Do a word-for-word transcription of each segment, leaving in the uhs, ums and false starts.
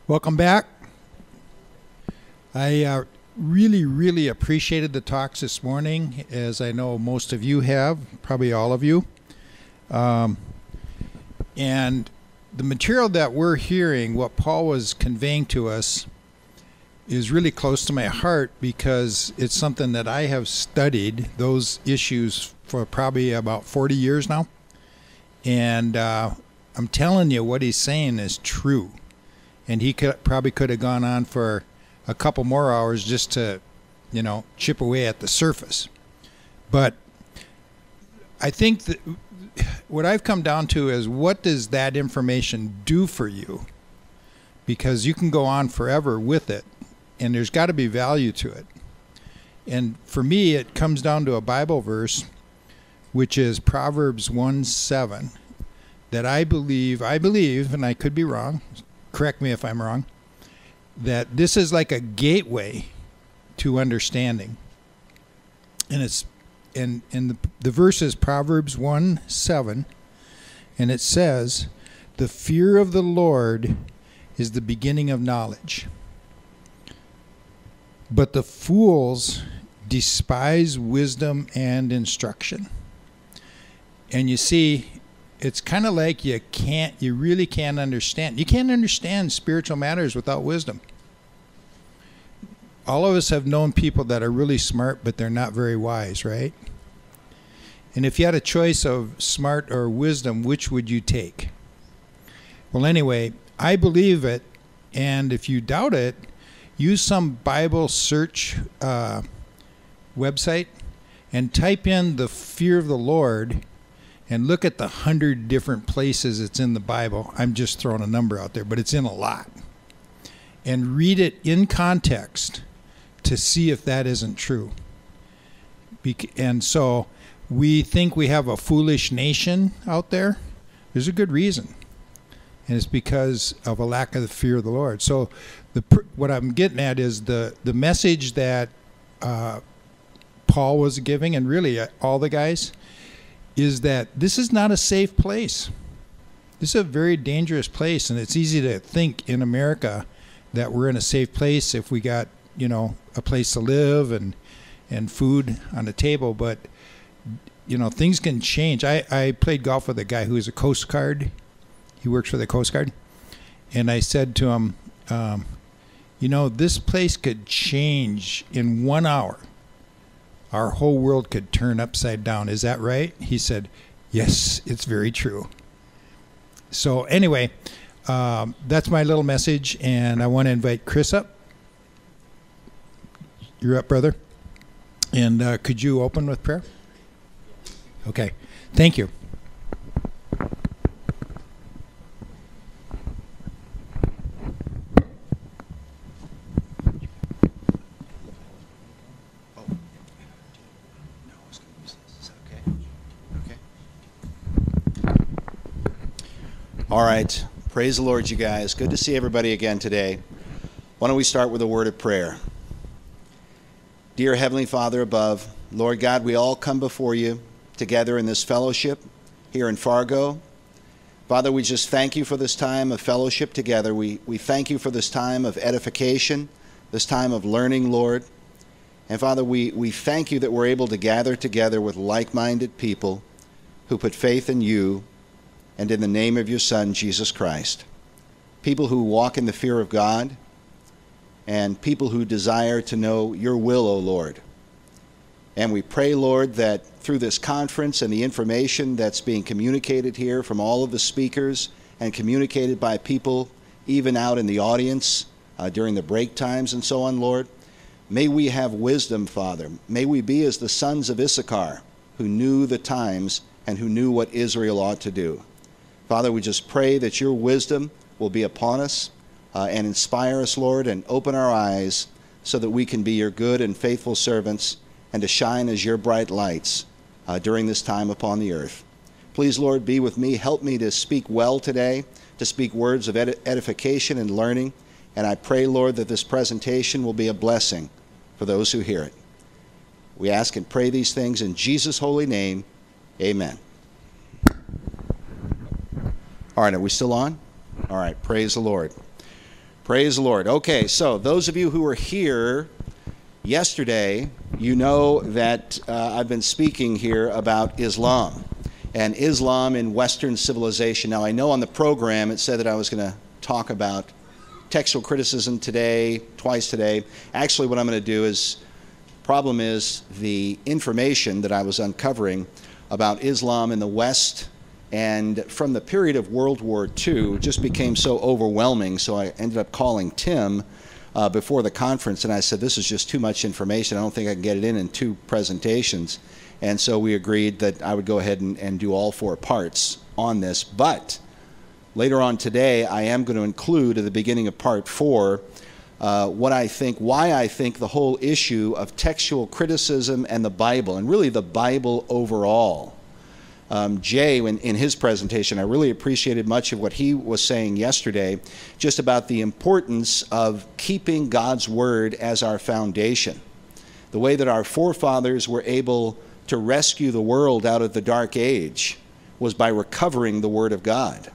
Welcome back. I uh, really, really appreciated the talks this morning, as I know most of you have, probably all of you. Um, and the material that we're hearing, what Paul was conveying to us, is really close to my heart because it's something that I have studied those issues for probably about forty years now. And uh, I'm telling you, what he's saying is true. And he could probably could have gone on for a couple more hours just to, you know, chip away at the surface. But I think that what I've come down to is, what does that information do for you? Because you can go on forever with it, and there's got to be value to it. And for me, it comes down to a Bible verse, which is Proverbs one seven, that I believe, I believe, and I could be wrong, correct me if I'm wrong, that this is like a gateway to understanding. And it's and and the, the verse is Proverbs one seven, and it says, "The fear of the Lord is the beginning of knowledge, but the fools despise wisdom and instruction." And you see, it's kind of like you can't, you really can't understand. You can't understand spiritual matters without wisdom. All of us have known people that are really smart, but they're not very wise, right? And if you had a choice of smart or wisdom, which would you take? Well, anyway, I believe it, and if you doubt it, use some Bible search uh, website and type in the fear of the Lord and look at the hundred different places it's in the Bible. I'm just throwing a number out there, but it's in a lot. And read it in context to see if that isn't true. And so we think we have a foolish nation out there. There's a good reason. And it's because of a lack of the fear of the Lord. So the what I'm getting at is the, the message that uh, Paul was giving, and really all the guys, is that this is not a safe place. This is a very dangerous place, and it's easy to think in America that we're in a safe place if we got, you know, a place to live and and food on the table. But, you know, things can change. I, I played golf with a guy who is a Coast Guard. He works for the Coast Guard. And I said to him, um, you know, this place could change in one hour. Our whole world could turn upside down. Is that right? He said, yes, it's very true. So anyway, um, that's my little message, and I want to invite Chris up. You're up, brother. And uh, could you open with prayer? Okay. Thank you. All right. Praise the Lord, you guys. Good to see everybody again today. Why don't we start with a word of prayer? Dear Heavenly Father above, Lord God, we all come before you together in this fellowship here in Fargo. Father, we just thank you for this time of fellowship together. We, we thank you for this time of edification, this time of learning, Lord. And Father, we, we thank you that we're able to gather together with like-minded people who put faith in you and in the name of your Son, Jesus Christ. People who walk in the fear of God, and people who desire to know your will, O Lord. And we pray, Lord, that through this conference and the information that's being communicated here from all of the speakers and communicated by people even out in the audience uh, during the break times and so on, Lord, may we have wisdom, Father. May we be as the sons of Issachar, who knew the times and who knew what Israel ought to do. Father, we just pray that your wisdom will be upon us uh, and inspire us, Lord, and open our eyes so that we can be your good and faithful servants and to shine as your bright lights uh, during this time upon the earth. Please, Lord, be with me. Help me to speak well today, to speak words of ed- edification and learning. And I pray, Lord, that this presentation will be a blessing for those who hear it. We ask and pray these things in Jesus' holy name. Amen. All right, are we still on? All right, praise the Lord. Praise the Lord. Okay, so those of you who were here yesterday, you know that uh, I've been speaking here about Islam and Islam in Western civilization. Now, I know on the program it said that I was going to talk about textual criticism today, twice today. Actually, what I'm going to do is, problem is the information that I was uncovering about Islam in the West and from the period of World War Two just became so overwhelming, so I ended up calling Tim uh, before the conference, and I said, this is just too much information. I don't think I can get it in in two presentations. And so we agreed that I would go ahead and, and do all four parts on this. But later on today, I am going to include at the beginning of part four uh, what I think, why I think the whole issue of textual criticism and the Bible, and really the Bible overall. Um, Jay, in, in his presentation, I really appreciated much of what he was saying yesterday, just about the importance of keeping God's Word as our foundation. The way that our forefathers were able to rescue the world out of the dark age was by recovering the Word of God.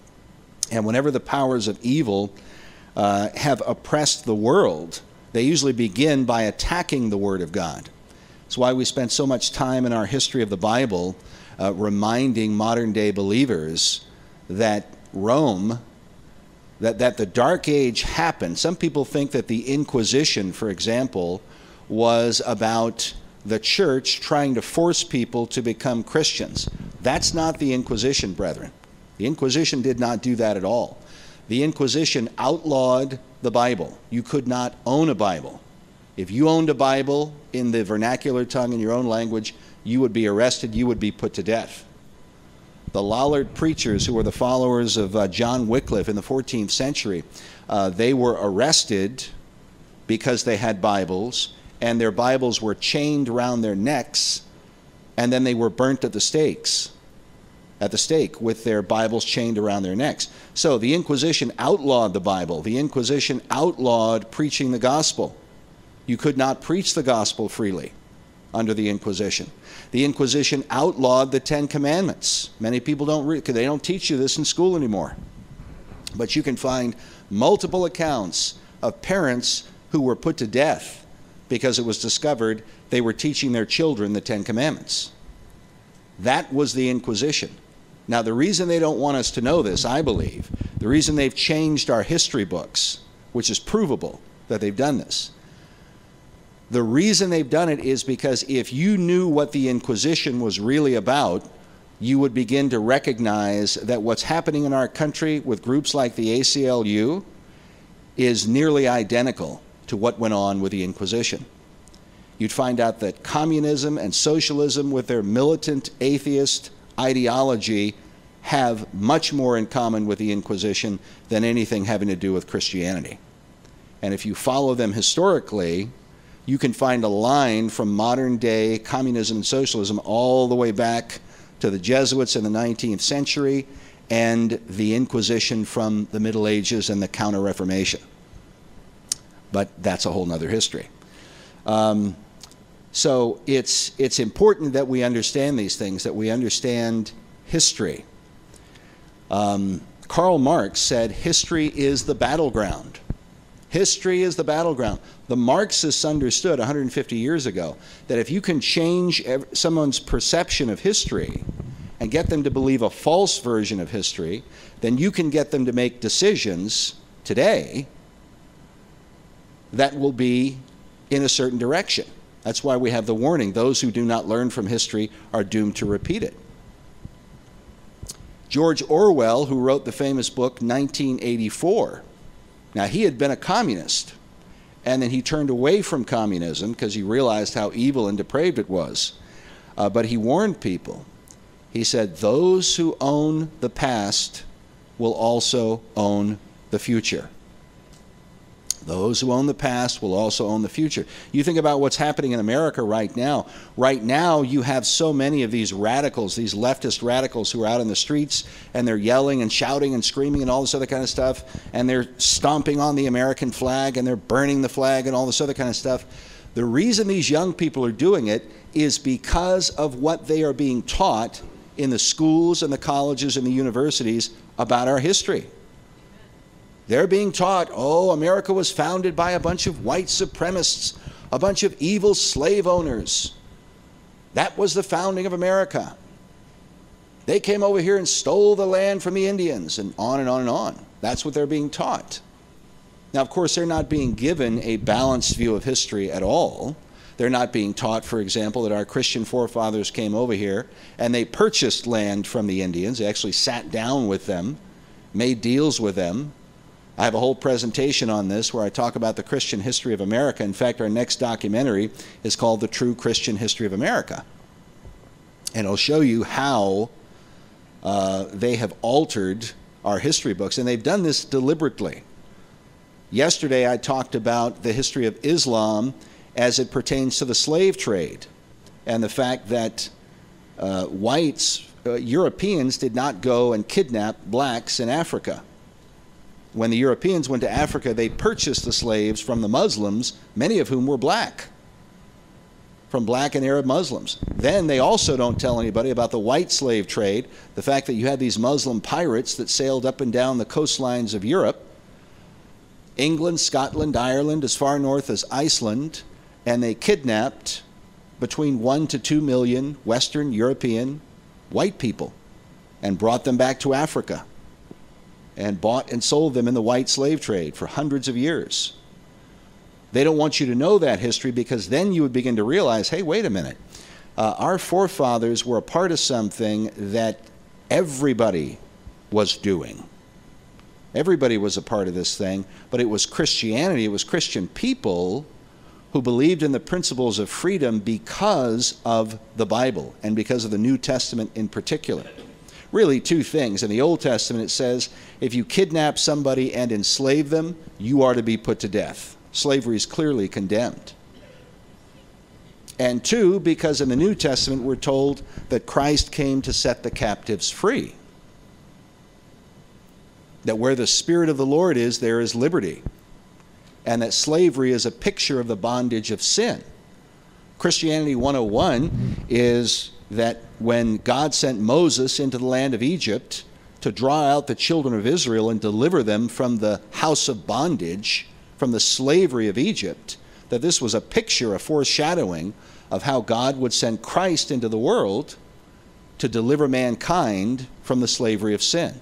And whenever the powers of evil uh, have oppressed the world, they usually begin by attacking the Word of God. That's why we spent so much time in our history of the Bible uh, reminding modern-day believers that Rome, that, that the Dark Age happened. Some people think that the Inquisition, for example, was about the church trying to force people to become Christians. That's not the Inquisition, brethren. The Inquisition did not do that at all. The Inquisition outlawed the Bible. You could not own a Bible. If you owned a Bible in the vernacular tongue in your own language, you would be arrested, you would be put to death. The Lollard preachers, who were the followers of uh, John Wycliffe in the fourteenth century, uh, they were arrested because they had Bibles, and their Bibles were chained around their necks, and then they were burnt at the stakes, at the stake with their Bibles chained around their necks. So the Inquisition outlawed the Bible. The Inquisition outlawed preaching the gospel. You could not preach the gospel freely under the Inquisition. The Inquisition outlawed the Ten Commandments. Many people don't read, because they don't teach you this in school anymore. But you can find multiple accounts of parents who were put to death because it was discovered they were teaching their children the Ten Commandments. That was the Inquisition. Now, the reason they don't want us to know this, I believe, the reason they've changed our history books, which is provable that they've done this, the reason they've done it is because if you knew what the Inquisition was really about, you would begin to recognize that what's happening in our country with groups like the A C L U is nearly identical to what went on with the Inquisition. You'd find out that communism and socialism, with their militant atheist ideology, have much more in common with the Inquisition than anything having to do with Christianity. And if you follow them historically, you can find a line from modern day communism and socialism all the way back to the Jesuits in the nineteenth century and the Inquisition from the Middle Ages and the Counter-Reformation. But that's a whole nother history. Um, so it's, it's important that we understand these things, that we understand history. Um, Karl Marx said, history is the battleground. History is the battleground. The Marxists understood one hundred fifty years ago that if you can change someone's perception of history and get them to believe a false version of history, then you can get them to make decisions today that will be in a certain direction. That's why we have the warning, those who do not learn from history are doomed to repeat it. George Orwell, who wrote the famous book nineteen eighty-four, now he had been a communist, and then he turned away from communism because he realized how evil and depraved it was. Uh, but he warned people. He said, those who own the past will also own the future. Those who own the past will also own the future. You think about what's happening in America right now. Right now, you have so many of these radicals, these leftist radicals who are out in the streets, and they're yelling and shouting and screaming and all this other kind of stuff, and they're stomping on the American flag, and they're burning the flag and all this other kind of stuff. The reason these young people are doing it is because of what they are being taught in the schools and the colleges and the universities about our history. They're being taught, oh, America was founded by a bunch of white supremacists, a bunch of evil slave owners. That was the founding of America. They came over here and stole the land from the Indians, and on and on and on. That's what they're being taught. Now, of course, they're not being given a balanced view of history at all. They're not being taught, for example, that our Christian forefathers came over here and they purchased land from the Indians. They actually sat down with them, made deals with them. I have a whole presentation on this where I talk about the Christian history of America. In fact, our next documentary is called The True Christian History of America. And it'll show you how uh, they have altered our history books. And they've done this deliberately. Yesterday, I talked about the history of Islam as it pertains to the slave trade and the fact that uh, whites, uh, Europeans, did not go and kidnap blacks in Africa. When the Europeans went to Africa, they purchased the slaves from the Muslims, many of whom were black, from black and Arab Muslims. Then they also don't tell anybody about the white slave trade, the fact that you had these Muslim pirates that sailed up and down the coastlines of Europe, England, Scotland, Ireland, as far north as Iceland, and they kidnapped between one to two million Western European white people and brought them back to Africa and bought and sold them in the white slave trade for hundreds of years. They don't want you to know that history, because then you would begin to realize, hey, wait a minute. Uh, our forefathers were a part of something that everybody was doing. Everybody was a part of this thing, but it was Christianity, it was Christian people who believed in the principles of freedom because of the Bible and because of the New Testament in particular. Really two things. In the Old Testament it says, if you kidnap somebody and enslave them, you are to be put to death. Slavery is clearly condemned. And two, because in the New Testament we're told that Christ came to set the captives free. That where the Spirit of the Lord is, there is liberty. And that slavery is a picture of the bondage of sin. Christianity one oh one is that when God sent Moses into the land of Egypt to draw out the children of Israel and deliver them from the house of bondage, from the slavery of Egypt, that this was a picture, a foreshadowing of how God would send Christ into the world to deliver mankind from the slavery of sin.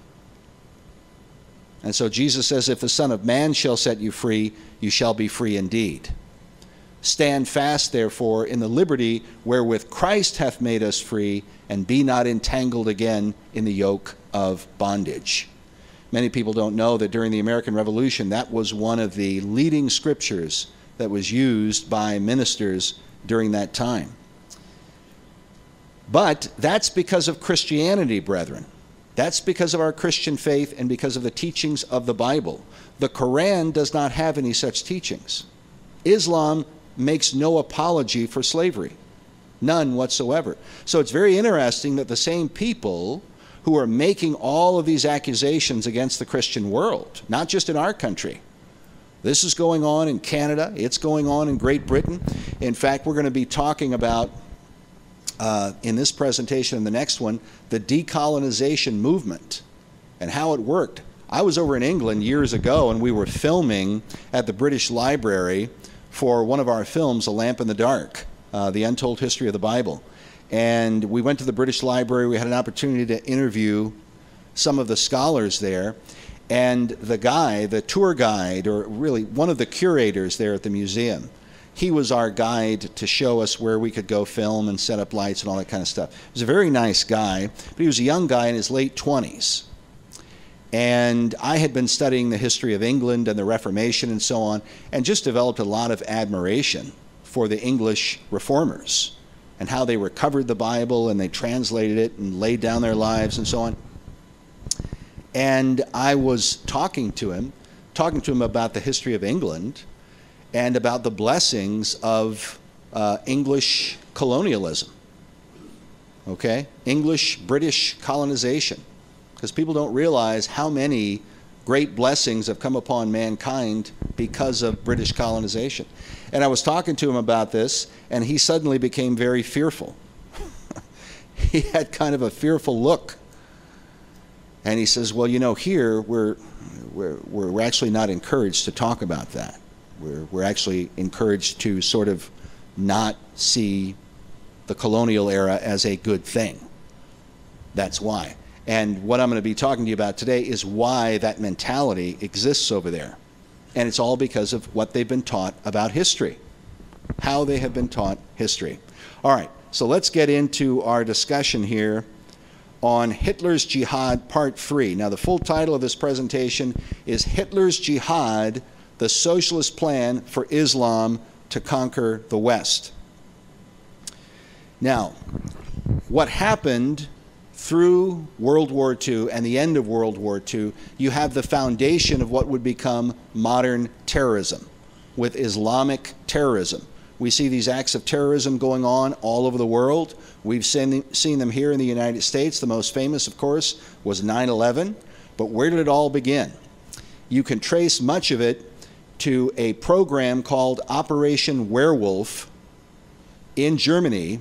And so Jesus says, if the Son of Man shall set you free, you shall be free indeed. Stand fast, therefore, in the liberty wherewith Christ hath made us free, and be not entangled again in the yoke of bondage. Many people don't know that during the American Revolution, that was one of the leading scriptures that was used by ministers during that time. But that's because of Christianity, brethren. That's because of our Christian faith and because of the teachings of the Bible. The Quran does not have any such teachings. Islam makes no apology for slavery. None whatsoever. So it's very interesting that the same people who are making all of these accusations against the Christian world, not just in our country. This is going on in Canada. It's going on in Great Britain. In fact, we're going to be talking about Uh, in this presentation and the next one, the decolonization movement and how it worked. I was over in England years ago, and we were filming at the British Library for one of our films, A Lamp in the Dark, uh, The Untold History of the Bible. And we went to the British Library. We had an opportunity to interview some of the scholars there. And the guy, the tour guide, or really one of the curators there at the museum, he was our guide to show us where we could go film and set up lights and all that kind of stuff. He was a very nice guy, but he was a young guy in his late twenties. And I had been studying the history of England and the Reformation and so on, and just developed a lot of admiration for the English reformers and how they recovered the Bible and they translated it and laid down their lives and so on. And I was talking to him, talking to him about the history of England and about the blessings of uh, English colonialism, okay? English, British colonization. Because people don't realize how many great blessings have come upon mankind because of British colonization. And I was talking to him about this, and he suddenly became very fearful. He had kind of a fearful look. And he says, well, you know, here we're, we're, we're actually not encouraged to talk about that. We're, we're actually encouraged to sort of not see the colonial era as a good thing. That's why. And what I'm going to be talking to you about today is why that mentality exists over there. And it's all because of what they've been taught about history, how they have been taught history. All right, so let's get into our discussion here on Hitler's Jihad Part three. Now, the full title of this presentation is Hitler's Jihad, the Socialist Plan for Islam to Conquer the West. Now, what happened through World War Two and the end of World War Two, you have the foundation of what would become modern terrorism, with Islamic terrorism. We see these acts of terrorism going on all over the world. We've seen, seen them here in the United States. The most famous, of course, was nine eleven. But where did it all begin? You can trace much of it to a program called Operation Werewolf in Germany,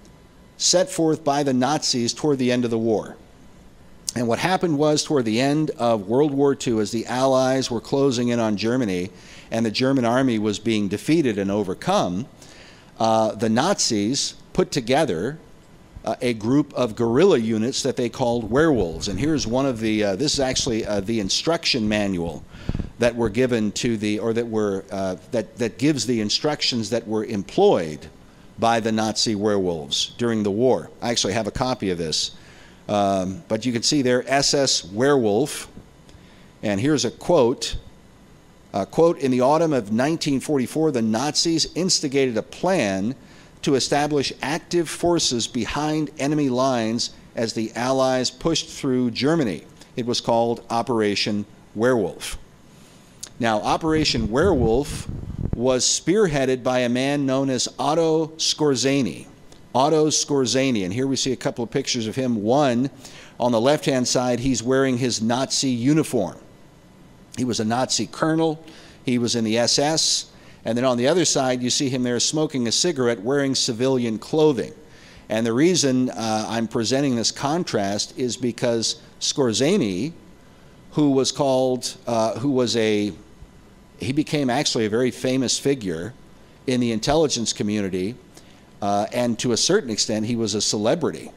set forth by the Nazis toward the end of the war. And what happened was, toward the end of World War Two, as the Allies were closing in on Germany and the German army was being defeated and overcome, uh, the Nazis put together uh, a group of guerrilla units that they called werewolves. And here's one of the, uh, this is actually uh, the instruction manual that were given to the, or that were, uh, that, that gives the instructions that were employed by the Nazi werewolves during the war. I actually have a copy of this. Um, but you can see there, S S Werewolf. And here's a quote. Uh, quote, in the autumn of nineteen forty-four, the Nazis instigated a plan to establish active forces behind enemy lines as the Allies pushed through Germany. It was called Operation Werewolf. Now, Operation Werewolf was spearheaded by a man known as Otto Skorzeny. Otto Skorzeny, and here we see a couple of pictures of him. One, on the left-hand side, he's wearing his Nazi uniform. He was a Nazi colonel. He was in the S S. And then on the other side, you see him there smoking a cigarette, wearing civilian clothing. And the reason uh, I'm presenting this contrast is because Skorzeny, who was called, uh, who was a he became actually a very famous figure in the intelligence community, uh, and to a certain extent, he was a celebrity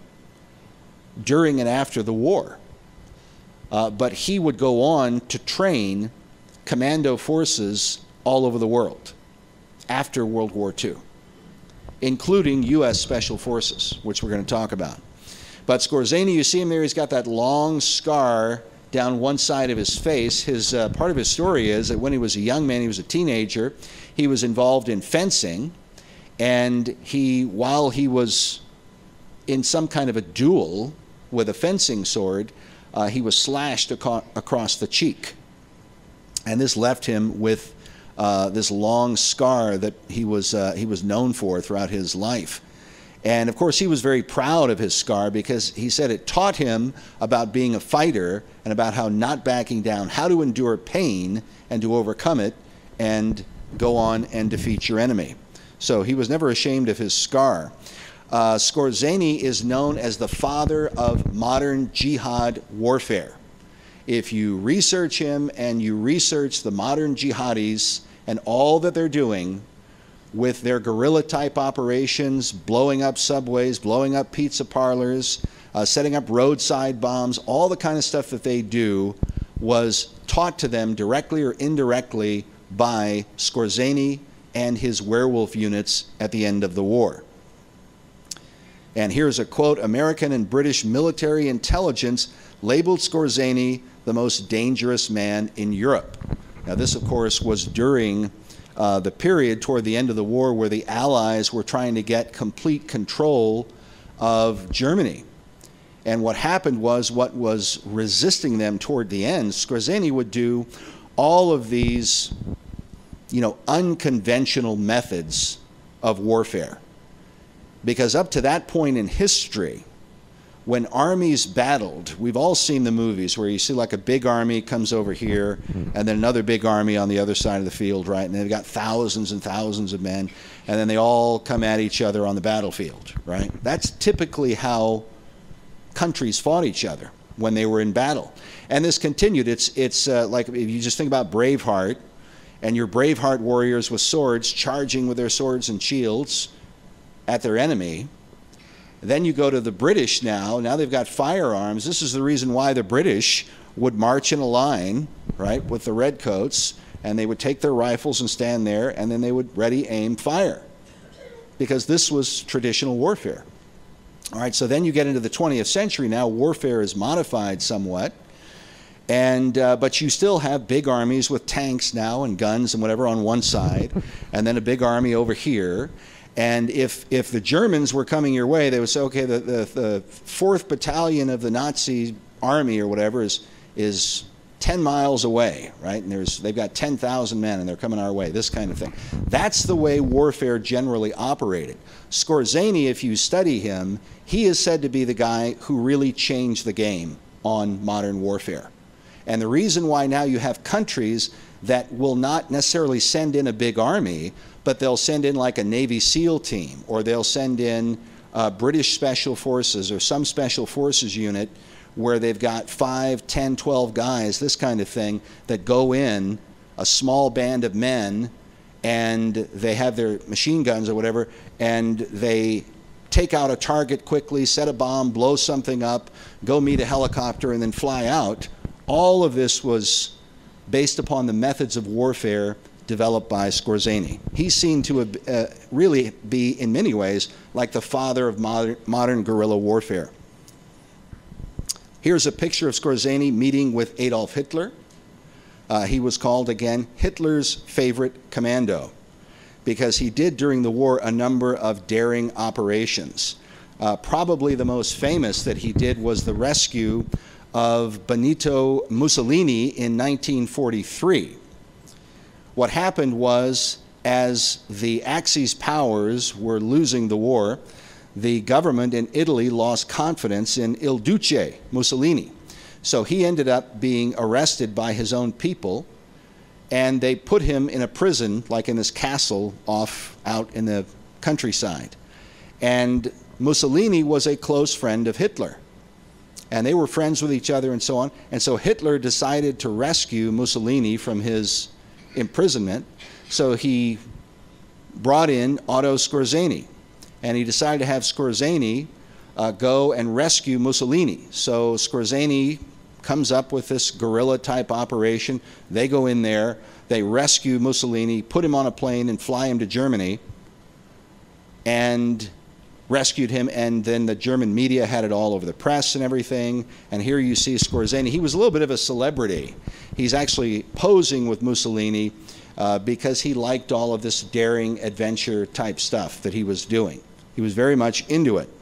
during and after the war. Uh, but he would go on to train commando forces all over the world after World War Two, including U S Special Forces, which we're going to talk about. But Skorzeny, you see him there, he's got that long scar down one side of his face. His uh, part of his story is that when he was a young man, he was a teenager, he was involved in fencing, and he, while he was in some kind of a duel with a fencing sword, uh, he was slashed aco across the cheek. And this left him with uh, this long scar that he was, uh, he was known for throughout his life. And of course, he was very proud of his scar because he said it taught him about being a fighter and about how not backing down, how to endure pain and to overcome it and go on and defeat your enemy. So he was never ashamed of his scar. Uh, Skorzeny is known as the father of modern jihad warfare. If you research him and you research the modern jihadis and all that they're doing with their guerrilla-type operations, blowing up subways, blowing up pizza parlors, uh, setting up roadside bombs, all the kind of stuff that they do was taught to them directly or indirectly by Skorzeny and his werewolf units at the end of the war. And here's a quote, American and British military intelligence labeled Skorzeny the most dangerous man in Europe. Now this, of course, was during Uh, the period toward the end of the war where the Allies were trying to get complete control of Germany. And what happened was, what was resisting them toward the end, Skorzeny would do all of these, you know, unconventional methods of warfare. Because up to that point in history, when armies battled, we've all seen the movies where you see like a big army comes over here and then another big army on the other side of the field, right? And they've got thousands and thousands of men, and then they all come at each other on the battlefield, right? That's typically how countries fought each other. when they were in battle. And this continued. It's, it's uh, like if you just think about Braveheart, and your Braveheart warriors with swords charging with their swords and shields at their enemy. Then you go to the British now. Now they've got firearms. This is the reason why the British would march in a line, right, with the redcoats, and they would take their rifles and stand there, and then they would ready, aim, fire, because this was traditional warfare. All right, so then you get into the twentieth century. Now warfare is modified somewhat, and uh, but you still have big armies with tanks now and guns and whatever on one side, and then a big army over here. And if if the Germans were coming your way, they would say, okay, the the, the fourth battalion of the Nazi army or whatever is is ten miles away, right? And there's they've got ten thousand men and they're coming our way, this kind of thing. That's the way warfare generally operated. Skorzeny, if you study him, he is said to be the guy who really changed the game on modern warfare. And the reason why now you have countries that will not necessarily send in a big army, but they'll send in like a Navy SEAL team, or they'll send in uh, British Special Forces or some Special Forces unit where they've got five, ten, twelve guys, this kind of thing, that go in, a small band of men, and they have their machine guns or whatever, and they take out a target quickly, set a bomb, blow something up, go meet a helicopter, and then fly out. All of this was based upon the methods of warfare developed by Skorzeny. He's seen to have, uh, really be, in many ways, like the father of modern, modern guerrilla warfare. Here's a picture of Skorzeny meeting with Adolf Hitler. Uh, he was called, again, Hitler's favorite commando, because he did during the war a number of daring operations. Uh, probably the most famous that he did was the rescue of Benito Mussolini in nineteen forty-three. What happened was, as the Axis powers were losing the war, the government in Italy lost confidence in Il Duce Mussolini. So he ended up being arrested by his own people, and they put him in a prison, like in this castle off out in the countryside. And Mussolini was a close friend of Hitler, and they were friends with each other and so on. And so Hitler decided to rescue Mussolini from his imprisonment. So he brought in Otto Skorzeny, and he decided to have Skorzeny uh, go and rescue Mussolini. So Skorzeny comes up with this guerrilla type operation. They go in there, they rescue Mussolini, put him on a plane and fly him to Germany, and rescued him. And then the German media had it all over the press and everything. And here you see Skorzeny. He was a little bit of a celebrity. He's actually posing with Mussolini uh, because he liked all of this daring adventure type stuff that he was doing. He was very much into it.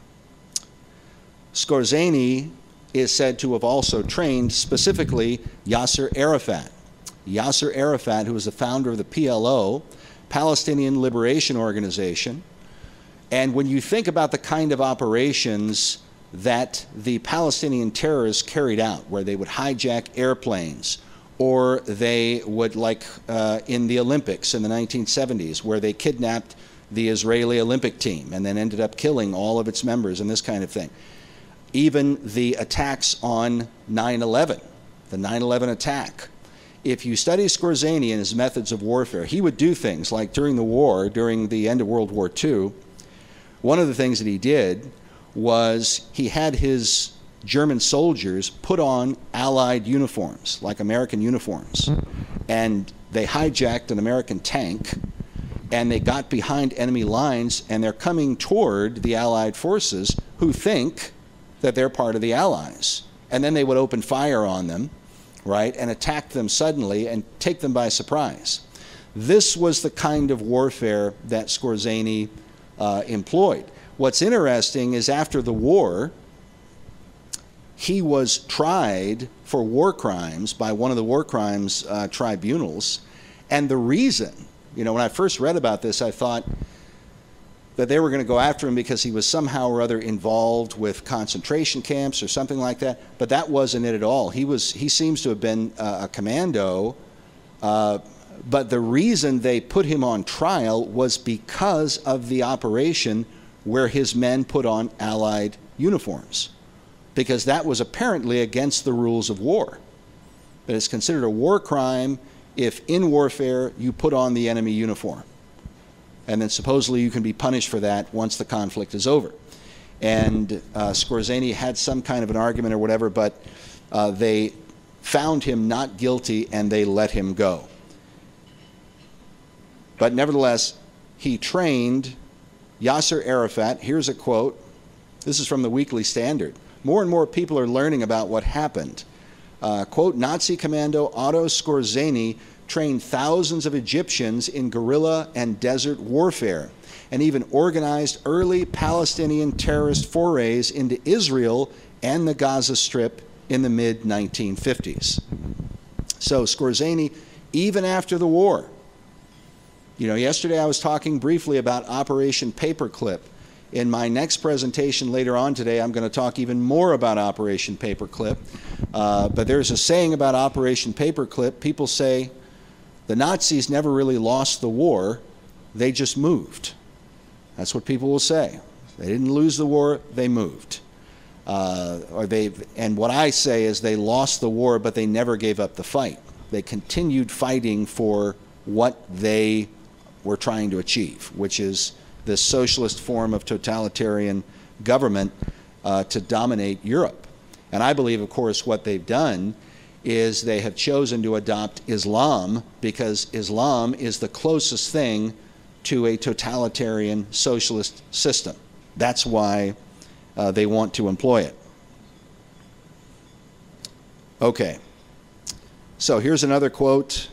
Skorzeny is said to have also trained specifically Yasser Arafat. Yasser Arafat, who was the founder of the P L O, Palestinian Liberation Organization. And when you think about the kind of operations that the Palestinian terrorists carried out, where they would hijack airplanes, or they would, like uh, in the Olympics in the nineteen seventies, where they kidnapped the Israeli Olympic team and then ended up killing all of its members and this kind of thing. Even the attacks on nine eleven, the nine eleven attack. If you study Skorzeny and his methods of warfare, he would do things like during the war, during the end of World War Two, one of the things that he did was he had his German soldiers put on Allied uniforms, like American uniforms, and they hijacked an American tank, and they got behind enemy lines, and they're coming toward the Allied forces, who think that they're part of the Allies. And then they would open fire on them, right, and attack them suddenly and take them by surprise. This was the kind of warfare that Skorzeny uh, employed. What's interesting is after the war, he was tried for war crimes by one of the war crimes uh, tribunals. And the reason, you know, when I first read about this, I thought that they were going to go after him because he was somehow or other involved with concentration camps or something like that. But that wasn't it at all. He was, he seems to have been uh, a commando. Uh, but the reason they put him on trial was because of the operation where his men put on Allied uniforms. because that was apparently against the rules of war. But it's considered a war crime if in warfare you put on the enemy uniform. And then supposedly you can be punished for that once the conflict is over. And uh, Skorzeny had some kind of an argument or whatever, but uh, they found him not guilty and they let him go. But nevertheless, he trained Yasser Arafat. Here's a quote. This is from the Weekly Standard. More and more people are learning about what happened. Uh, quote, Nazi commando Otto Skorzeny trained thousands of Egyptians in guerrilla and desert warfare, and even organized early Palestinian terrorist forays into Israel and the Gaza Strip in the mid nineteen fifties. So Skorzeny, even after the war, you know, yesterday I was talking briefly about Operation Paperclip. In my next presentation later on today, I'm going to talk even more about Operation Paperclip. Uh, but there's a saying about Operation Paperclip. People say the Nazis never really lost the war, they just moved. That's what people will say. They didn't lose the war, they moved. Uh, or they, and what I say is they lost the war, but they never gave up the fight. They continued fighting for what they were trying to achieve, which is this socialist form of totalitarian government uh, to dominate Europe. And I believe, of course, what they've done is they have chosen to adopt Islam because Islam is the closest thing to a totalitarian socialist system. That's why uh, they want to employ it. Okay. So here's another quote.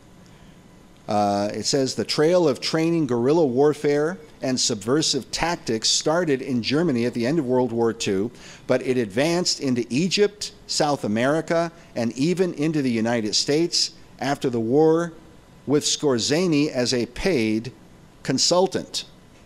Uh, it says, the trail of training guerrilla warfare and subversive tactics started in Germany at the end of World War Two, but it advanced into Egypt, South America, and even into the United States after the war, with Skorzeny as a paid consultant.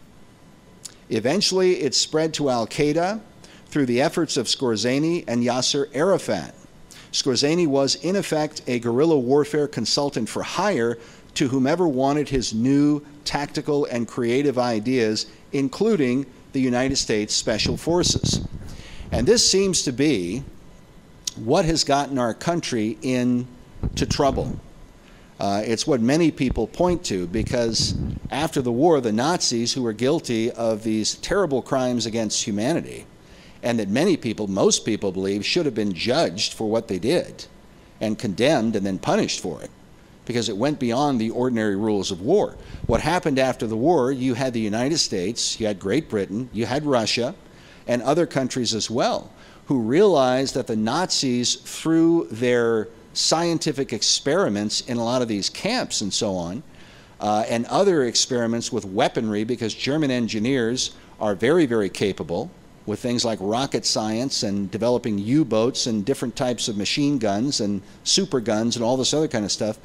Eventually, it spread to Al-Qaeda through the efforts of Skorzeny and Yasser Arafat. Skorzeny was, in effect, a guerrilla warfare consultant for hire to whomever wanted his new tactical and creative ideas, including the United States Special Forces. And this seems to be what has gotten our country into trouble. Uh, it's what many people point to, because after the war, the Nazis, who were guilty of these terrible crimes against humanity, and that many people, most people believe, should have been judged for what they did and condemned and then punished for it, because it went beyond the ordinary rules of war. What happened after the war, you had the United States, you had Great Britain, you had Russia, and other countries as well, who realized that the Nazis, through their scientific experiments in a lot of these camps and so on, uh, and other experiments with weaponry, because German engineers are very, very capable with things like rocket science and developing U-boats and different types of machine guns and super guns and all this other kind of stuff.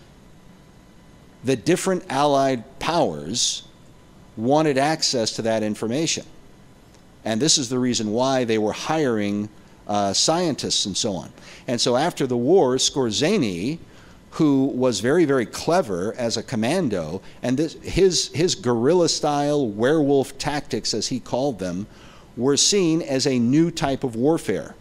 The different Allied powers wanted access to that information. And this is the reason why they were hiring uh, scientists and so on. And so after the war, Skorzeny, who was very, very clever as a commando, and this, his, his guerrilla-style werewolf tactics, as he called them, were seen as a new type of warfare.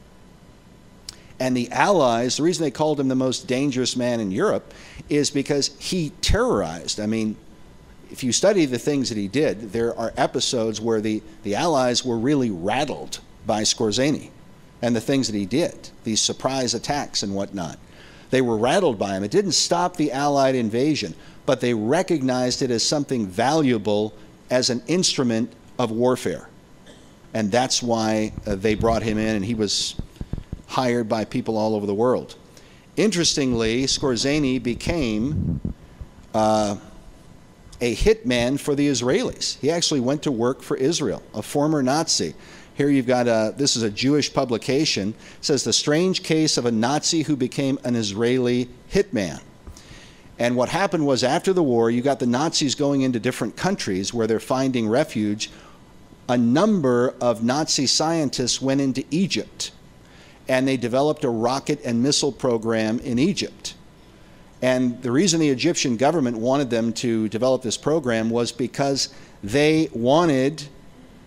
And the Allies, the reason they called him the most dangerous man in Europe is because he terrorized. I mean, if you study the things that he did, there are episodes where the, the Allies were really rattled by Skorzeny and the things that he did, these surprise attacks and whatnot. They were rattled by him. It didn't stop the Allied invasion, but they recognized it as something valuable as an instrument of warfare. And that's why uh, they brought him in, and he was hired by people all over the world. Interestingly, Skorzeny became uh, a hitman for the Israelis. He actually went to work for Israel, a former Nazi. Here you've got a, this is a Jewish publication. It says, the strange case of a Nazi who became an Israeli hitman. And what happened was, after the war, you got the Nazis going into different countries where they're finding refuge. A number of Nazi scientists went into Egypt, and they developed a rocket and missile program in Egypt. And the reason the Egyptian government wanted them to develop this program was because they wanted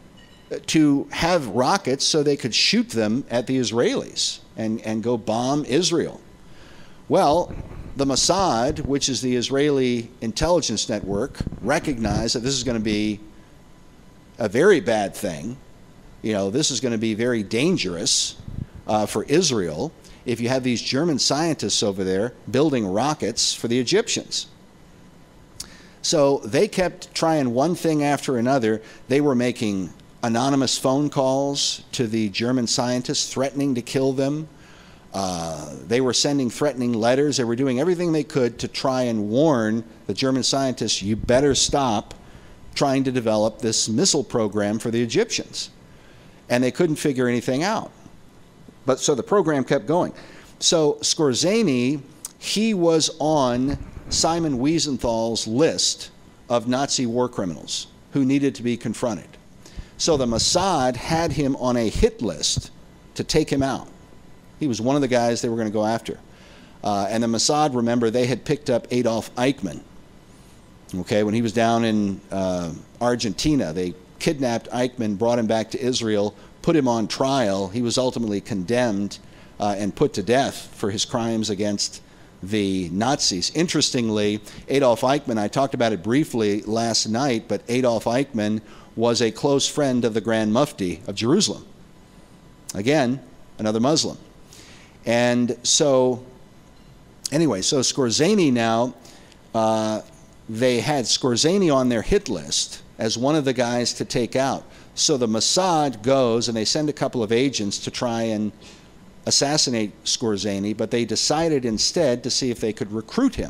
to have rockets so they could shoot them at the Israelis and, and go bomb Israel. Well, the Mossad, which is the Israeli intelligence network, recognized that this is going to be a very bad thing. You know, this is going to be very dangerous uh, for Israel if you have these German scientists over there building rockets for the Egyptians. So they kept trying one thing after another. They were making anonymous phone calls to the German scientists threatening to kill them. Uh, they were sending threatening letters. They were doing everything they could to try and warn the German scientists, you better stop trying to develop this missile program for the Egyptians. And they couldn't figure anything out. But so the program kept going. So Skorzeny, he was on Simon Wiesenthal's list of Nazi war criminals who needed to be confronted. So the Mossad had him on a hit list to take him out. He was one of the guys they were going to go after. Uh, and the Mossad, remember, they had picked up Adolf Eichmann. Okay, when he was down in uh, Argentina, they kidnapped Eichmann, brought him back to Israel, put him on trial. He was ultimately condemned uh, and put to death for his crimes against the Nazis. Interestingly, Adolf Eichmann, I talked about it briefly last night, but Adolf Eichmann was a close friend of the Grand Mufti of Jerusalem. Again, another Muslim. And so, anyway, so Skorzeny now, uh, they had Skorzeny on their hit list as one of the guys to take out. So the Mossad goes and they send a couple of agents to try and assassinate Skorzeny, but they decided instead to see if they could recruit him.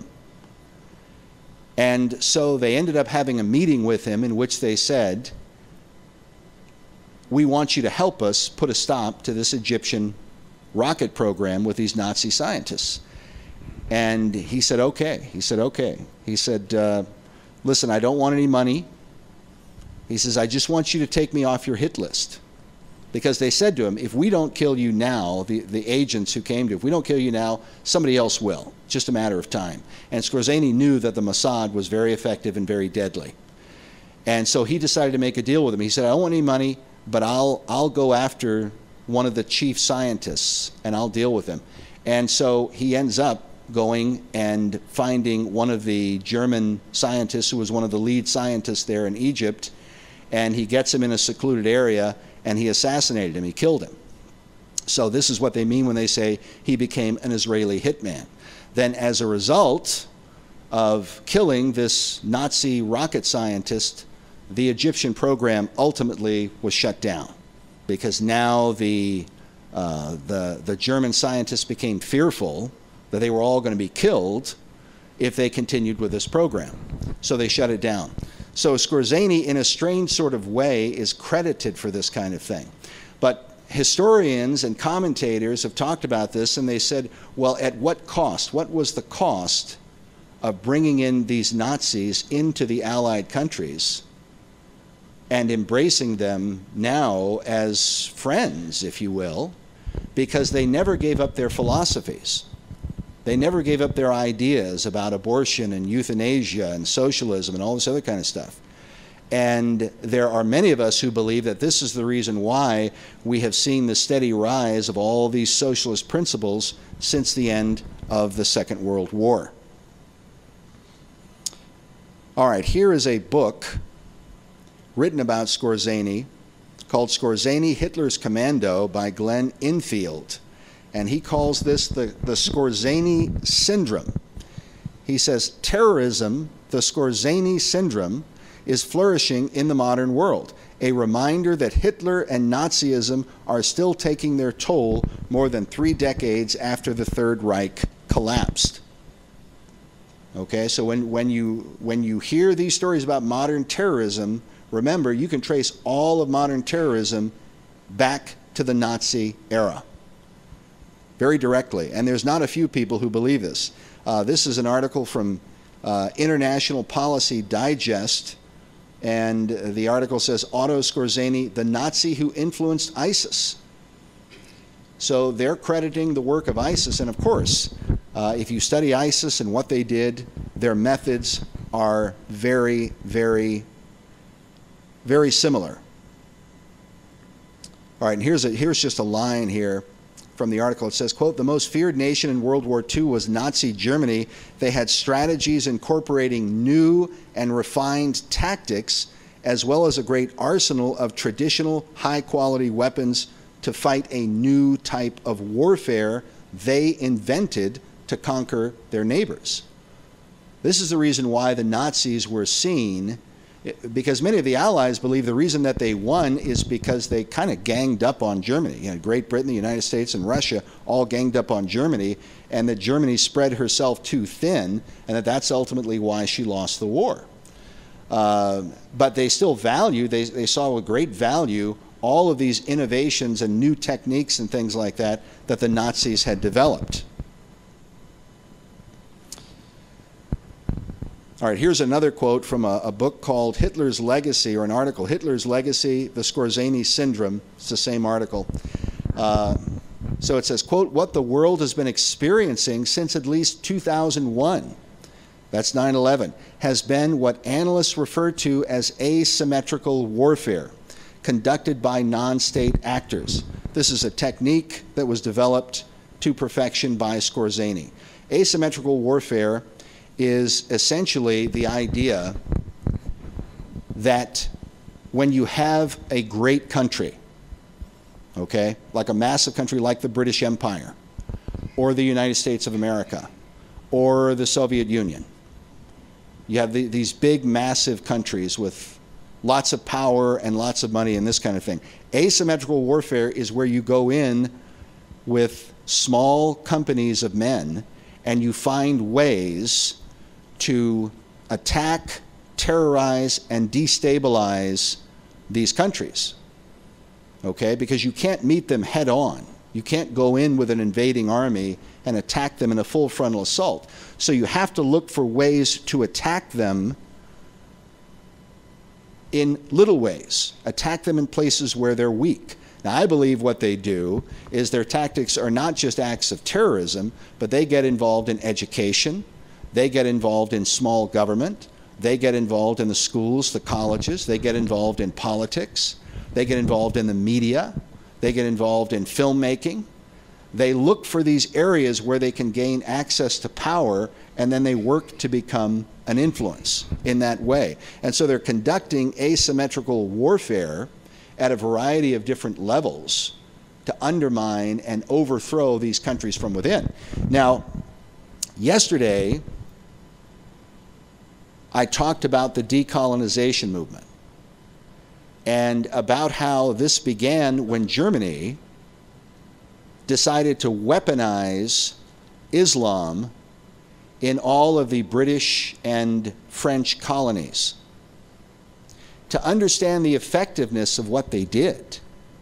And so they ended up having a meeting with him in which they said, we want you to help us put a stop to this Egyptian rocket program with these Nazi scientists. And he said, okay. He said, okay. He said, uh, listen, I don't want any money. He says, I just want you to take me off your hit list. Because they said to him, if we don't kill you now, the, the agents who came to, if we don't kill you now, somebody else will. Just a matter of time. And Skorzeny knew that the Mossad was very effective and very deadly. And so he decided to make a deal with him. He said, I don't want any money, but I'll, I'll go after one of the chief scientists and I'll deal with him. And so he ends up going and finding one of the German scientists who was one of the lead scientists there in Egypt, and he gets him in a secluded area and he assassinated him, he killed him. So this is what they mean when they say he became an Israeli hitman. Then as a result of killing this Nazi rocket scientist, the Egyptian program ultimately was shut down because now the, uh, the, the German scientists became fearful that they were all going to be killed if they continued with this program. So they shut it down. So Skorzeny, in a strange sort of way, is credited for this kind of thing. But historians and commentators have talked about this, and they said, well, at what cost? What was the cost of bringing in these Nazis into the Allied countries and embracing them now as friends, if you will, because they never gave up their philosophies. They never gave up their ideas about abortion and euthanasia and socialism and all this other kind of stuff. And there are many of us who believe that this is the reason why we have seen the steady rise of all these socialist principles since the end of the Second World War. All right, here is a book written about Skorzeny called Skorzeny, Hitler's Commando by Glenn Infield. And he calls this the, the Skorzeny syndrome. He says, terrorism, the Skorzeny syndrome, is flourishing in the modern world, a reminder that Hitler and Nazism are still taking their toll more than three decades after the Third Reich collapsed. Okay, so when, when, you, when you hear these stories about modern terrorism, remember, you can trace all of modern terrorism back to the Nazi era. Very directly, and there's not a few people who believe this. Uh, this is an article from uh, International Policy Digest, and the article says, Otto Skorzeny, the Nazi who influenced ISIS. So they're crediting the work of ISIS, and of course, uh, if you study ISIS and what they did, their methods are very, very, very similar All right, and here's, a, here's just a line here from the article. It says, quote, "The most feared nation in World War Two was Nazi Germany. They had strategies incorporating new and refined tactics, as well as a great arsenal of traditional high-quality weapons to fight a new type of warfare they invented to conquer their neighbors." This is the reason why the Nazis were seen, because many of the Allies believe the reason that they won is because they kind of ganged up on Germany. You know, Great Britain, the United States, and Russia all ganged up on Germany, and that Germany spread herself too thin, and that that's ultimately why she lost the war. Uh, but they still value, they, they saw with great value all of these innovations and new techniques and things like that that the Nazis had developed. All right, here's another quote from a, a book called Hitler's Legacy, or an article, Hitler's Legacy, the Skorzeny Syndrome. It's the same article. Uh, so it says, quote, "What the world has been experiencing since at least two thousand one, that's nine eleven, has been what analysts refer to as asymmetrical warfare, conducted by non-state actors." This is a technique that was developed to perfection by Skorzeny. Asymmetrical warfare is essentially the idea that when you have a great country, okay, like a massive country like the British Empire, or the United States of America, or the Soviet Union, you have the, these big, massive countries with lots of power and lots of money and this kind of thing. Asymmetrical warfare is where you go in with small companies of men and you find ways to attack, terrorize, and destabilize these countries, okay? Because you can't meet them head on. You can't go in with an invading army and attack them in a full frontal assault. So you have to look for ways to attack them in little ways, attack them in places where they're weak. Now, I believe what they do is their tactics are not just acts of terrorism, but they get involved in education, they get involved in small government, they get involved in the schools, the colleges, they get involved in politics, they get involved in the media, they get involved in filmmaking. They look for these areas where they can gain access to power, and then they work to become an influence in that way. And so they're conducting asymmetrical warfare at a variety of different levels to undermine and overthrow these countries from within. Now, yesterday, I talked about the decolonization movement and about how this began when Germany decided to weaponize Islam in all of the British and French colonies. To understand the effectiveness of what they did,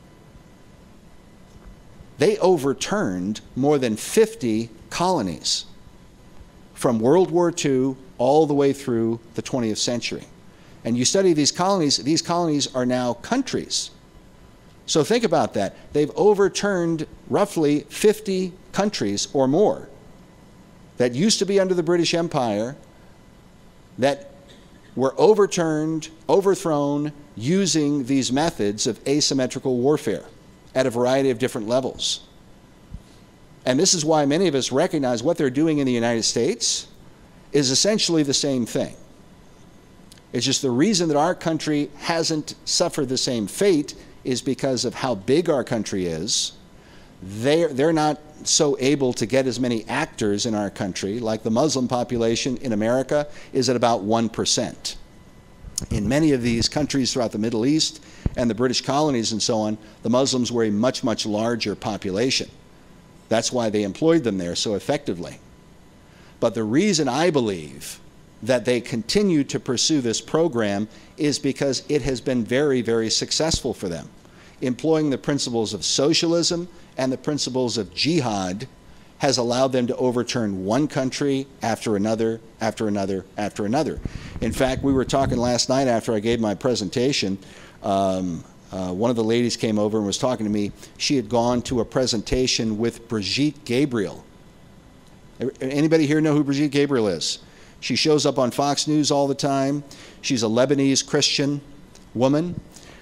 they overturned more than fifty colonies from World War Two all the way through the twentieth century. And you study these colonies, these colonies are now countries. So think about that. They've overturned roughly fifty countries or more that used to be under the British Empire, that were overturned, overthrown, using these methods of asymmetrical warfare at a variety of different levels. And this is why many of us recognize what they're doing in the United States is essentially the same thing. It's just the reason that our country hasn't suffered the same fate is because of how big our country is. They're, they're not so able to get as many actors in our country. Like the Muslim population in America is at about one percent. In many of these countries throughout the Middle East and the British colonies and so on, the Muslims were a much, much larger population. That's why they employed them there so effectively. But the reason I believe that they continue to pursue this program is because it has been very, very successful for them. Employing the principles of socialism and the principles of jihad has allowed them to overturn one country after another, after another, after another. In fact, we were talking last night after I gave my presentation. Um, uh, one of the ladies came over and was talking to me. She had gone to a presentation with Brigitte Gabriel. Anybody here know who Brigitte Gabriel is? She shows up on Fox News all the time. She's a Lebanese Christian woman.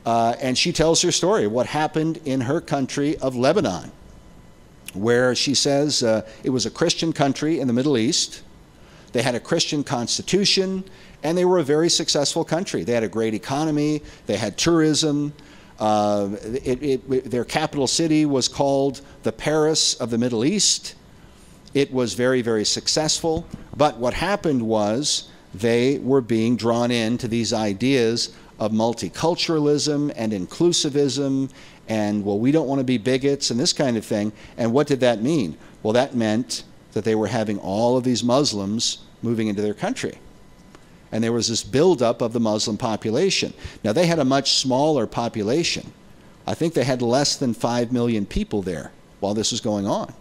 Uh, and she tells her story, what happened in her country of Lebanon, where she says uh, it was a Christian country in the Middle East. They had a Christian constitution, and they were a very successful country. They had a great economy. They had tourism. Uh, it, it, their capital city was called the Paris of the Middle East. It was very, very successful. But what happened was they were being drawn into these ideas of multiculturalism and inclusivism and, well, we don't want to be bigots and this kind of thing. And what did that mean? Well, that meant that they were having all of these Muslims moving into their country. And there was this buildup of the Muslim population. Now, they had a much smaller population. I think they had less than five million people there while this was going on.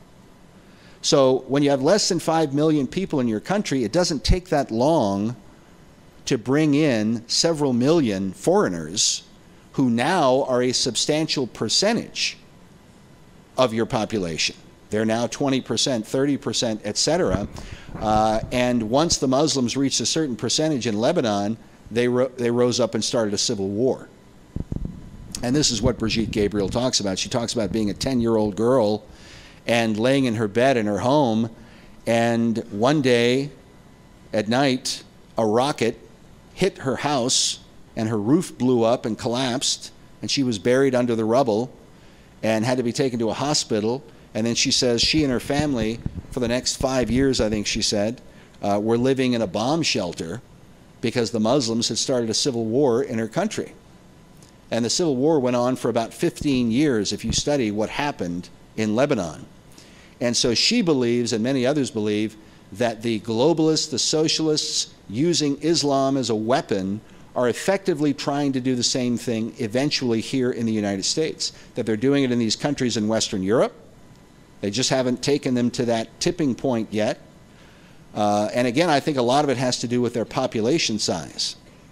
So when you have less than five million people in your country, it doesn't take that long to bring in several million foreigners who now are a substantial percentage of your population. They're now twenty percent, thirty percent, et cetera. Uh, and once the Muslims reached a certain percentage in Lebanon, they, ro they rose up and started a civil war. And this is what Brigitte Gabriel talks about. She talks about being a ten-year-old girl and laying in her bed in her home, and one day at night, a rocket hit her house, and her roof blew up and collapsed, and she was buried under the rubble and had to be taken to a hospital. And then she says she and her family, for the next five years, I think she said, uh, were living in a bomb shelter because the Muslims had started a civil war in her country. And the civil war went on for about fifteen years if you study what happened in Lebanon. And so she believes, and many others believe, that the globalists, the socialists, using Islam as a weapon are effectively trying to do the same thing eventually here in the United States, that they're doing it in these countries in Western Europe. They just haven't taken them to that tipping point yet. Uh, and again, I think a lot of it has to do with their population size.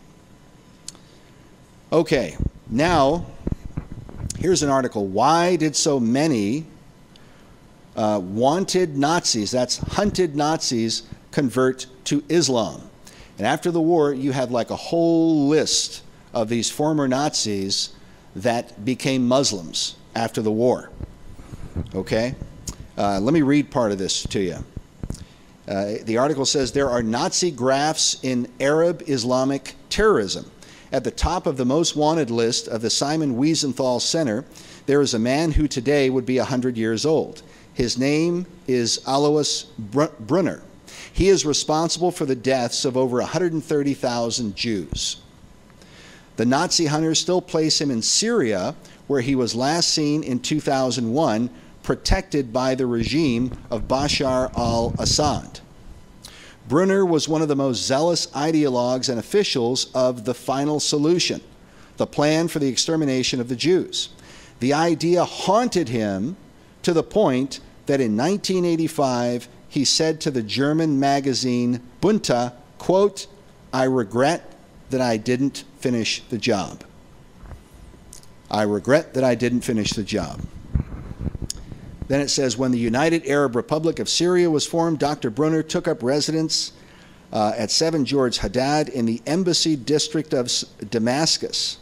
Okay, now, here's an article. Why did so many uh, wanted Nazis, that's hunted Nazis, convert to Islam? And after the war, you have like a whole list of these former Nazis that became Muslims after the war. Okay? Uh, let me read part of this to you. Uh, the article says, there are Nazi graphs in Arab Islamic terrorism. At the top of the most wanted list of the Simon Wiesenthal Center, there is a man who today would be one hundred years old. His name is Alois Brunner. He is responsible for the deaths of over one hundred thirty thousand Jews. The Nazi hunters still place him in Syria, where he was last seen in two thousand one, protected by the regime of Bashar al-Assad. Brunner was one of the most zealous ideologues and officials of the Final Solution, the plan for the extermination of the Jews. The idea haunted him to the point that in nineteen eighty-five, he said to the German magazine Bunte, quote, "I regret that I didn't finish the job. I regret that I didn't finish the job." Then it says, when the United Arab Republic of Syria was formed, Doctor Brunner took up residence uh, at seven George Haddad in the embassy district of Damascus.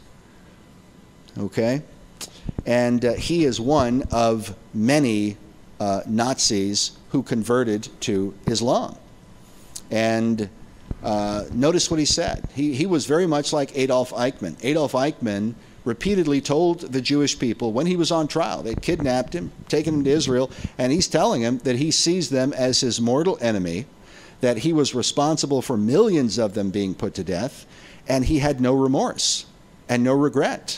Okay? And uh, he is one of many uh, Nazis who converted to Islam. And uh, notice what he said. He, he was very much like Adolf Eichmann. Adolf Eichmann repeatedly told the Jewish people when he was on trial, they kidnapped him, taken him to Israel, and he's telling them that he sees them as his mortal enemy, that he was responsible for millions of them being put to death, and he had no remorse and no regret.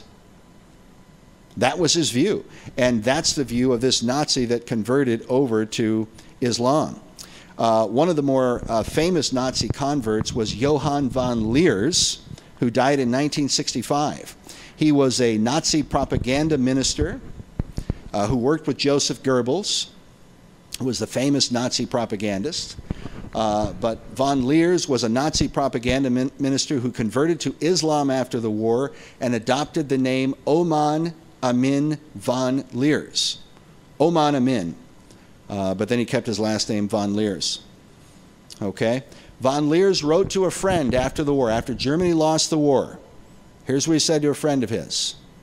That was his view, and that's the view of this Nazi that converted over to Islam. Uh, one of the more uh, famous Nazi converts was Johann von Leers, who died in nineteen sixty-five. He was a Nazi propaganda minister uh, who worked with Joseph Goebbels, who was the famous Nazi propagandist. Uh, but von Leers was a Nazi propaganda min minister who converted to Islam after the war and adopted the name Oman Amin von Leers. Oman Amin. Uh, but then he kept his last name von Leers. Okay? Von Leers wrote to a friend after the war, after Germany lost the war. Here's what he said to a friend of his.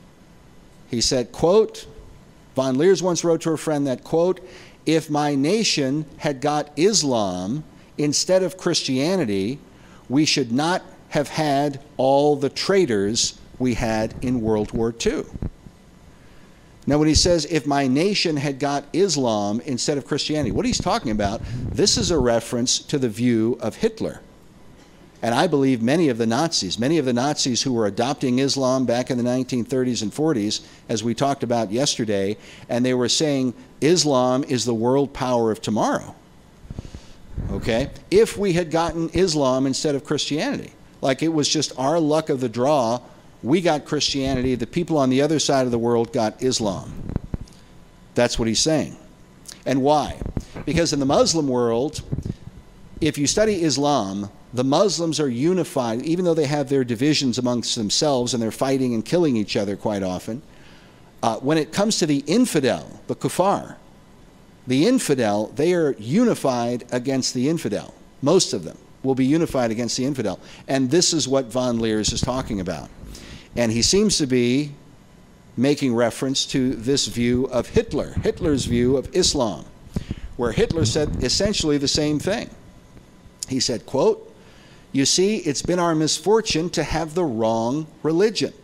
He said, quote, von Leers once wrote to a friend that, quote, if my nation had got Islam instead of Christianity, we should not have had all the traitors we had in World War Two. Now, when he says, if my nation had got Islam instead of Christianity, what he's talking about, this is a reference to the view of Hitler. And I believe many of the Nazis, many of the Nazis who were adopting Islam back in the nineteen thirties and forties, as we talked about yesterday, and they were saying Islam is the world power of tomorrow. Okay? If we had gotten Islam instead of Christianity, like it was just our luck of the draw, we got Christianity, the people on the other side of the world got Islam. That's what he's saying. And why? Because in the Muslim world, if you study Islam, the Muslims are unified, even though they have their divisions amongst themselves and they're fighting and killing each other quite often. Uh, when it comes to the infidel, the kuffar, the infidel, they are unified against the infidel. Most of them will be unified against the infidel. And this is what von Leers is talking about. And he seems to be making reference to this view of Hitler, Hitler's view of Islam, where Hitler said essentially the same thing. He said, quote, you see, it's been our misfortune to have the wrong religion.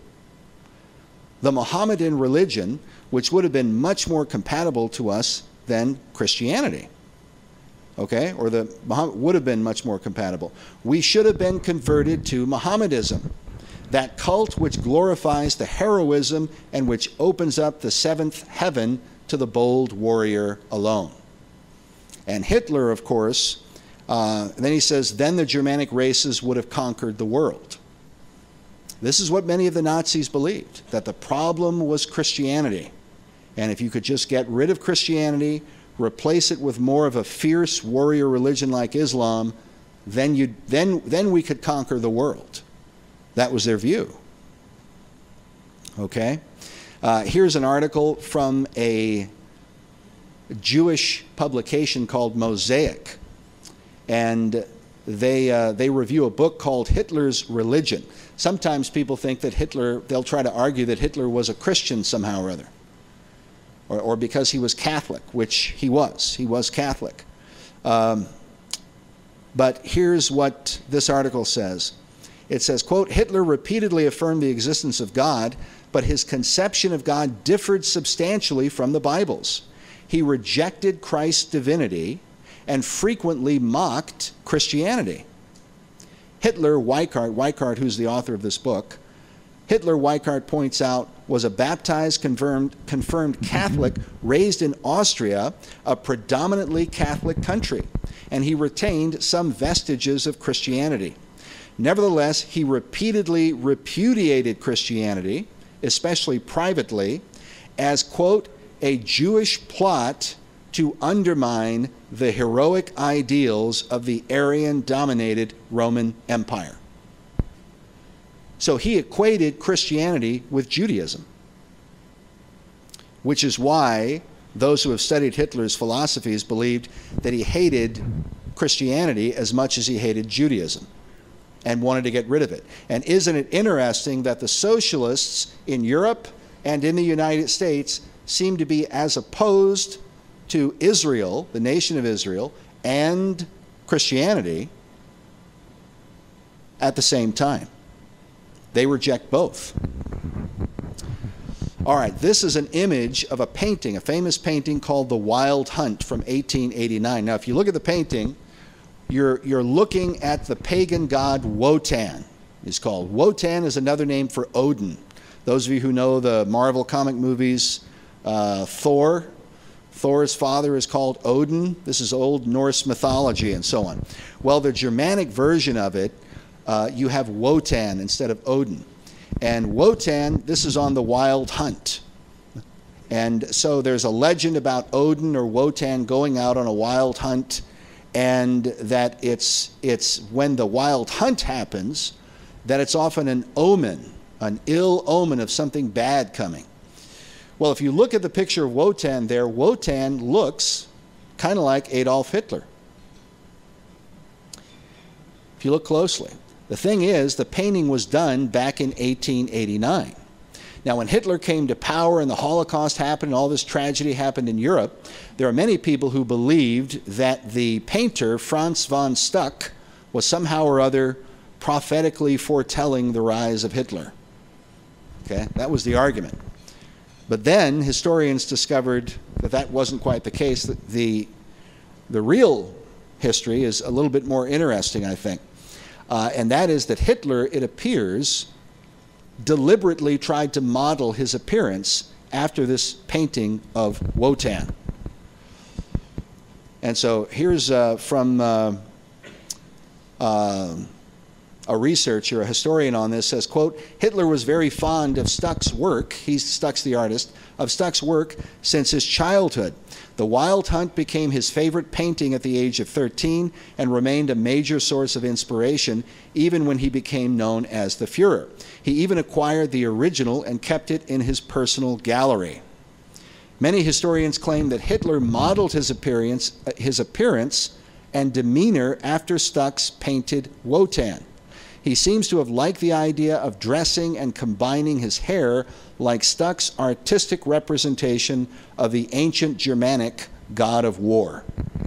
The Mohammedan religion, which would have been much more compatible to us than Christianity. Okay? Or the would have been much more compatible. We should have been converted to Mohammedism, that cult which glorifies the heroism and which opens up the seventh heaven to the bold warrior alone. And Hitler, of course, Uh, then he says, then the Germanic races would have conquered the world. This is what many of the Nazis believed, that the problem was Christianity. And if you could just get rid of Christianity, replace it with more of a fierce warrior religion like Islam, then, you'd, then, then we could conquer the world. That was their view. Okay? Uh, here's an article from a Jewish publication called Mosaic. And they, uh, they review a book called Hitler's Religion. Sometimes people think that Hitler, they'll try to argue that Hitler was a Christian somehow or other. Or, or because he was Catholic, which he was. He was Catholic. Um, but here's what this article says. It says, quote, Hitler repeatedly affirmed the existence of God, but his conception of God differed substantially from the Bible's. He rejected Christ's divinity and frequently mocked Christianity. Hitler, Weikart, Weikart, who's the author of this book, Hitler, Weikart points out, was a baptized, confirmed, confirmed Catholic raised in Austria, a predominantly Catholic country, and he retained some vestiges of Christianity. Nevertheless, he repeatedly repudiated Christianity, especially privately, as, quote, a Jewish plot to undermine the heroic ideals of the Aryan-dominated Roman Empire. So he equated Christianity with Judaism, which is why those who have studied Hitler's philosophies believed that he hated Christianity as much as he hated Judaism and wanted to get rid of it. And isn't it interesting that the socialists in Europe and in the United States seem to be as opposed to Israel, the nation of Israel, and Christianity at the same time. They reject both. All right, this is an image of a painting, a famous painting called The Wild Hunt from eighteen eighty-nine. Now, if you look at the painting, you're, you're looking at the pagan god Wotan. He's called. Wotan is another name for Odin. Those of you who know the Marvel comic movies, uh, Thor, Thor's father is called Odin. This is Old Norse mythology and so on. Well, the Germanic version of it, uh, you have Wotan instead of Odin. And Wotan, this is on the Wild Hunt. And so there's a legend about Odin or Wotan going out on a wild hunt, and that it's, it's when the wild hunt happens, that it's often an omen, an ill omen of something bad coming. Well, if you look at the picture of Wotan there, Wotan looks kind of like Adolf Hitler. If you look closely. The thing is, the painting was done back in eighteen eighty-nine. Now, when Hitler came to power and the Holocaust happened and all this tragedy happened in Europe, there are many people who believed that the painter Franz von Stuck was somehow or other prophetically foretelling the rise of Hitler. Okay, that was the argument. But then historians discovered that that wasn't quite the case. The, the, the real history is a little bit more interesting, I think. Uh, and that is that Hitler, it appears, deliberately tried to model his appearance after this painting of Wotan. And so here's uh, from uh, uh, a researcher, a historian on this, says, quote, Hitler was very fond of Stuck's work, he's Stuck's the artist, of Stuck's work since his childhood. The Wild Hunt became his favorite painting at the age of thirteen and remained a major source of inspiration even when he became known as the Fuhrer. He even acquired the original and kept it in his personal gallery. Many historians claim that Hitler modeled his appearance, his appearance and demeanor after Stuck's painted Wotan. He seems to have liked the idea of dressing and combining his hair like Stuck's artistic representation of the ancient Germanic god of war.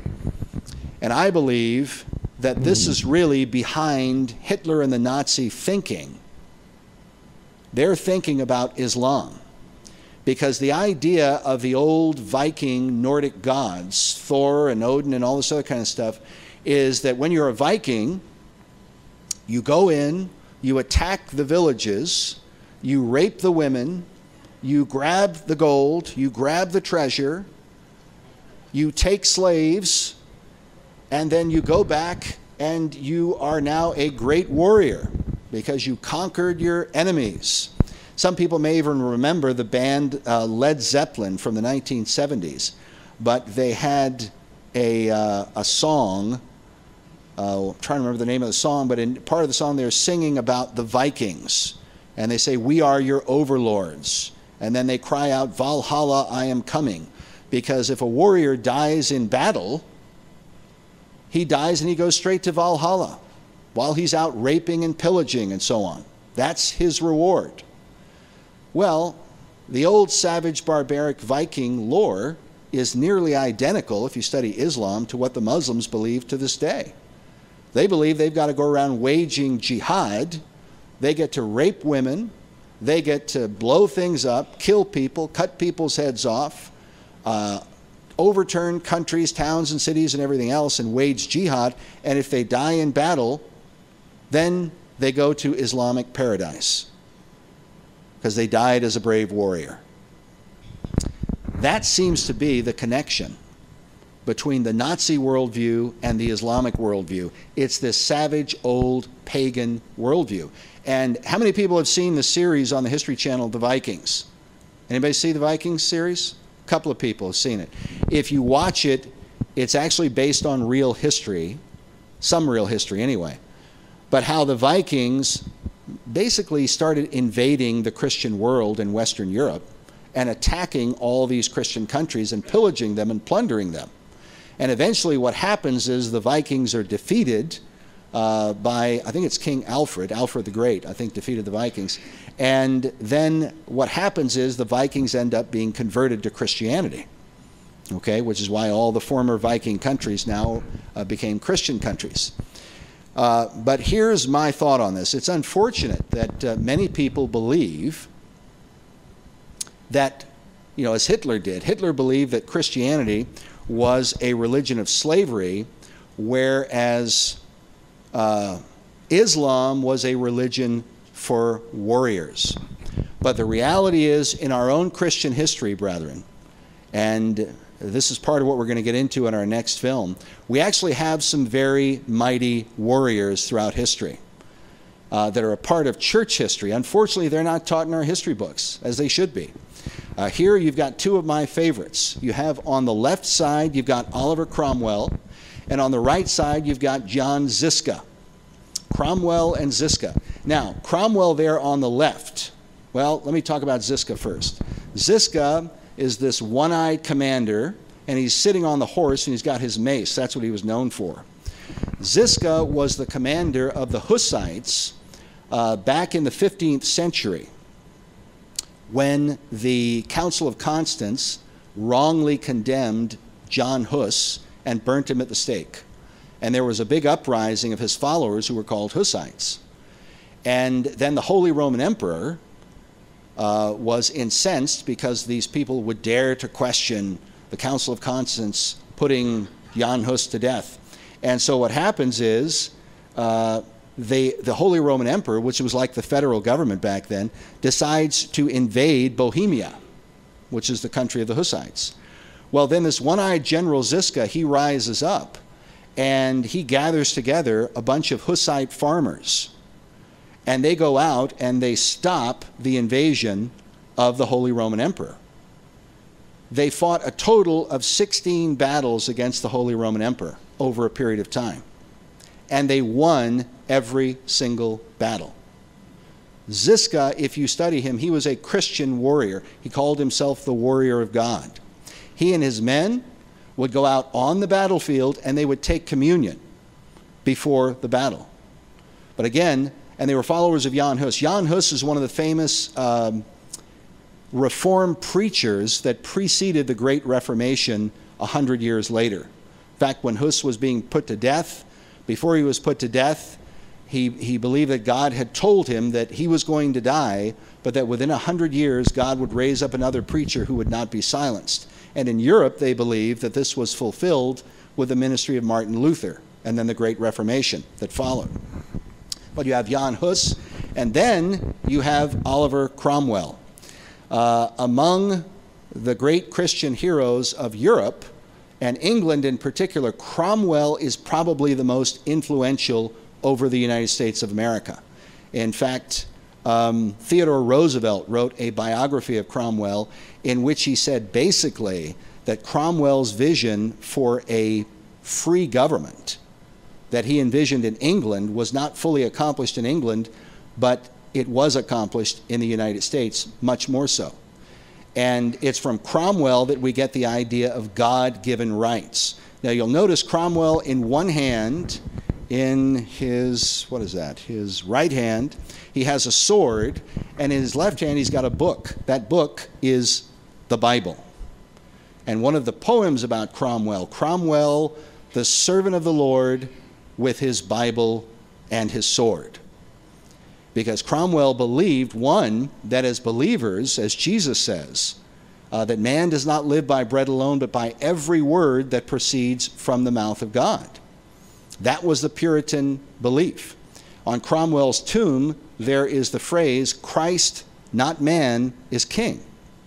And I believe that this is really behind Hitler and the Nazi thinking. They're thinking about Islam. Because the idea of the old Viking Nordic gods, Thor and Odin and all this other kind of stuff, is that when you're a Viking, you go in, you attack the villages, you rape the women, you grab the gold, you grab the treasure, you take slaves, and then you go back and you are now a great warrior because you conquered your enemies. Some people may even remember the band uh, Led Zeppelin from the nineteen seventies, but they had a, uh, a song. Uh, I'm trying to remember the name of the song, but in part of the song they're singing about the Vikings. And they say, we are your overlords. And then they cry out, Valhalla, I am coming. Because if a warrior dies in battle, he dies and he goes straight to Valhalla while he's out raping and pillaging and so on. That's his reward. Well, the old savage barbaric Viking lore is nearly identical, if you study Islam, to what the Muslims believe to this day. They believe they've got to go around waging jihad. They get to rape women. They get to blow things up, kill people, cut people's heads off, uh, overturn countries, towns, and cities and everything else and wage jihad. And if they die in battle, then they go to Islamic paradise because they died as a brave warrior. That seems to be the connection between the Nazi worldview and the Islamic worldview. It's this savage, old, pagan worldview. And how many people have seen the series on the History Channel, The Vikings? Anybody see the Vikings series? A couple of people have seen it. If you watch it, it's actually based on real history, some real history anyway, but how the Vikings basically started invading the Christian world in Western Europe and attacking all these Christian countries and pillaging them and plundering them. And eventually what happens is the Vikings are defeated uh, by, I think it's King Alfred, Alfred the Great, I think defeated the Vikings. And then what happens is the Vikings end up being converted to Christianity, okay, which is why all the former Viking countries now uh, became Christian countries. Uh, but here's my thought on this. It's unfortunate that uh, many people believe that, you know, as Hitler did. Hitler believed that Christianity was a religion of slavery, whereas uh, Islam was a religion for warriors. But the reality is, in our own Christian history, brethren, and this is part of what we're going to get into in our next film, we actually have some very mighty warriors throughout history uh, that are a part of church history. Unfortunately, they're not taught in our history books, as they should be. Uh, here you've got two of my favorites. You have on the left side, you've got Oliver Cromwell, and on the right side, you've got John Ziska. Cromwell and Ziska. Now, Cromwell there on the left. Well, let me talk about Ziska first. Ziska is this one-eyed commander, and he's sitting on the horse, and he's got his mace. That's what he was known for. Ziska was the commander of the Hussites uh, back in the fifteenth century. when the Council of Constance wrongly condemned John Hus and burnt him at the stake. And there was a big uprising of his followers who were called Hussites. And then the Holy Roman Emperor uh, was incensed because these people would dare to question the Council of Constance putting Jan Hus to death. And so what happens is uh, they, the Holy Roman Emperor, which was like the federal government back then, decides to invade Bohemia, which is the country of the Hussites. Well, then this one-eyed General Ziska, he rises up and he gathers together a bunch of Hussite farmers. And they go out and they stop the invasion of the Holy Roman Emperor. They fought a total of sixteen battles against the Holy Roman Emperor over a period of time. And they won every single battle. Ziska, if you study him, he was a Christian warrior. He called himself the warrior of God. He and his men would go out on the battlefield and they would take communion before the battle. But again, and they were followers of Jan Hus. Jan Hus is one of the famous um, Reformed preachers that preceded the Great Reformation a hundred years later. In fact, when Hus was being put to death, before he was put to death, he, he believed that God had told him that he was going to die, but that within a hundred years God would raise up another preacher who would not be silenced. And in Europe, they believed that this was fulfilled with the ministry of Martin Luther and then the Great Reformation that followed. But you have Jan Hus, and then you have Oliver Cromwell. Uh, among the great Christian heroes of Europe, and England in particular, Cromwell is probably the most influential over the United States of America. In fact, um, Theodore Roosevelt wrote a biography of Cromwell in which he said basically that Cromwell's vision for a free government that he envisioned in England was not fully accomplished in England, but it was accomplished in the United States, much more so. And it's from Cromwell that we get the idea of God-given rights. Now you'll notice Cromwell in one hand, in his, what is that, his right hand, he has a sword, and in his left hand he's got a book. That book is the Bible. And one of the poems about Cromwell, Cromwell, the servant of the Lord, with his Bible and his sword. Because Cromwell believed, one, that as believers, as Jesus says, uh, that man does not live by bread alone, but by every word that proceeds from the mouth of God. That was the Puritan belief. On Cromwell's tomb, there is the phrase, Christ, not man, is king.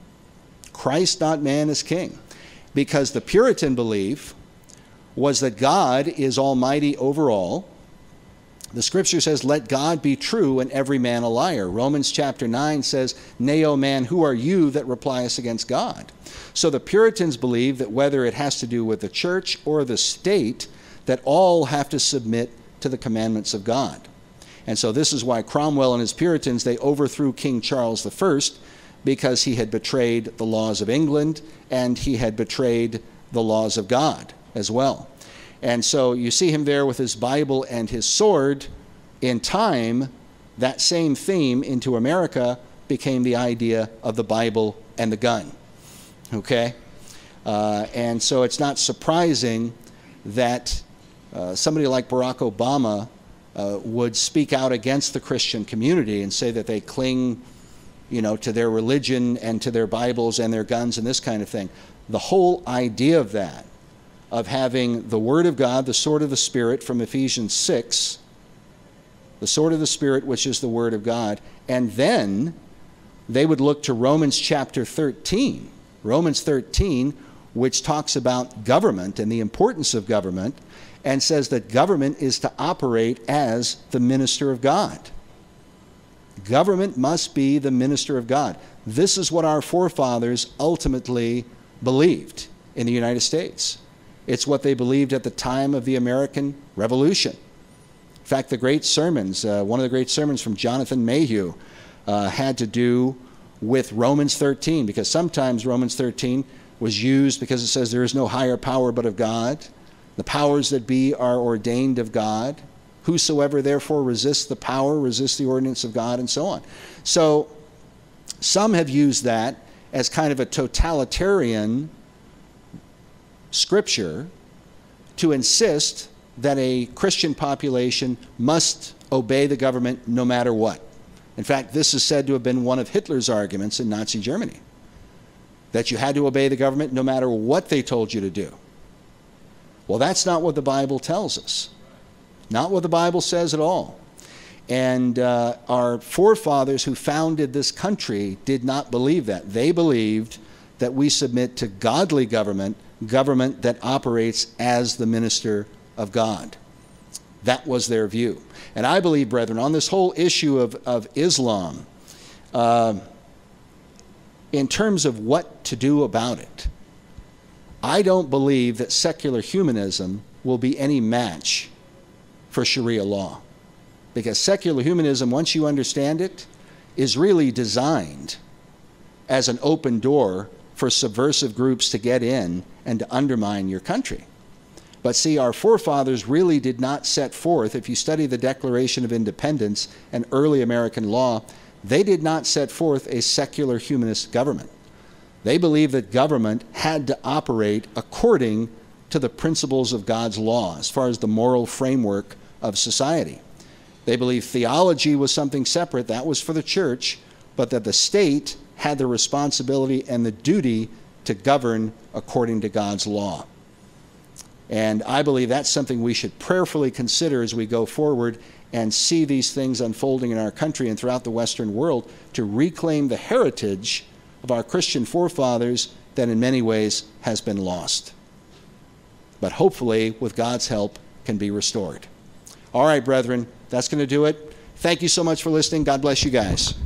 Christ, not man, is king. Because the Puritan belief was that God is almighty over all. The scripture says, let God be true and every man a liar. Romans chapter nine says, nay, O man, who are you that repliest against God? So the Puritans believe that whether it has to do with the church or the state, that all have to submit to the commandments of God. And so this is why Cromwell and his Puritans, they overthrew King Charles the First because he had betrayed the laws of England and he had betrayed the laws of God as well. And so you see him there with his Bible and his sword. In time, that same theme into America became the idea of the Bible and the gun. Okay? Uh, and so it's not surprising that uh, somebody like Barack Obama uh, would speak out against the Christian community and say that they cling, you know, to their religion and to their Bibles and their guns and this kind of thing. The whole idea of that, of having the Word of God, the sword of the Spirit from Ephesians six, the sword of the Spirit, which is the Word of God, and then they would look to Romans chapter thirteen, Romans thirteen, which talks about government and the importance of government, and says that government is to operate as the minister of God. Government must be the minister of God. This is what our forefathers ultimately believed in the United States. It's what they believed at the time of the American Revolution. In fact, the great sermons, uh, one of the great sermons from Jonathan Mayhew uh, had to do with Romans thirteen, because sometimes Romans thirteen was used because it says there is no higher power but of God. The powers that be are ordained of God. Whosoever therefore resists the power, resists the ordinance of God, and so on. So Some have used that as kind of a totalitarian scripture to insist that a Christian population must obey the government no matter what. In fact, this is said to have been one of Hitler's arguments in Nazi Germany, that you had to obey the government no matter what they told you to do. Well, that's not what the Bible tells us. Not what the Bible says at all. And uh, our forefathers who founded this country did not believe that. They believed that we submit to godly government, government that operates as the minister of God. That was their view. And I believe, brethren, on this whole issue of, of Islam, uh, in terms of what to do about it, I don't believe that secular humanism will be any match for Sharia law. Because secular humanism, once you understand it, is really designed as an open door for subversive groups to get in and to undermine your country. But see, our forefathers really did not set forth, if you study the Declaration of Independence and early American law, they did not set forth a secular humanist government. They believed that government had to operate according to the principles of God's law, as far as the moral framework of society. They believed theology was something separate, that was for the church, but that the state had the responsibility and the duty to govern according to God's law. And I believe that's something we should prayerfully consider as we go forward and see these things unfolding in our country and throughout the Western world, to reclaim the heritage of our Christian forefathers that in many ways has been lost, but hopefully with God's help can be restored. All right, brethren, that's going to do it. Thank you so much for listening. God bless you guys.